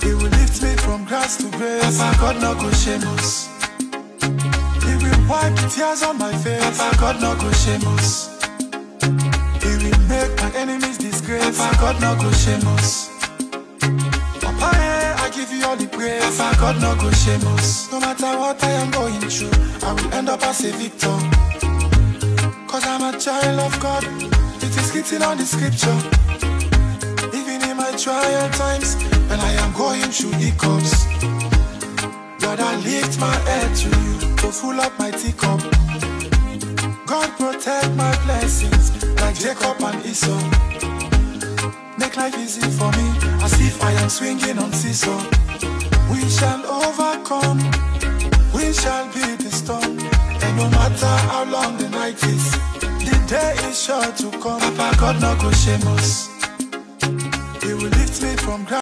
He will lift me from grass to grace. Papa God no go shame us. He will wipe the tears on my face. Papa God no go shame us. He will make my enemies disgrace. Papa God no go shame us. Papa, I give you all the praise. Papa God no go shame us. No matter what I am going through, I will end up as a victor. Cause I'm a child of God. It is written on the scripture. Even in my trial times, when I am going through hiccups, God, I lift my head to you to full up my teacup. God protect my blessings like Jacob and Esau. Make life easy for me as if I am swinging on seesaw. We shall overcome, we shall beat the storm. And no matter how long the night is, the day is sure to come. Papa God no go shame us. He will lift me from ground.